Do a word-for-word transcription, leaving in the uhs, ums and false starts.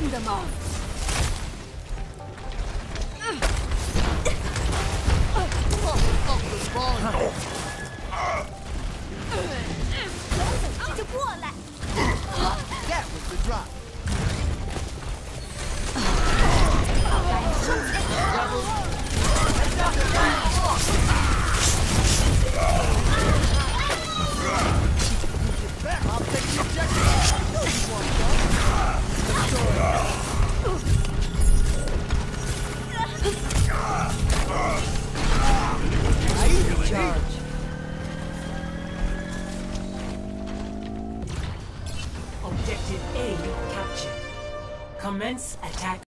picking them off. That was the drop. I'll take the objective. Charge. Objective A captured. Commence attack.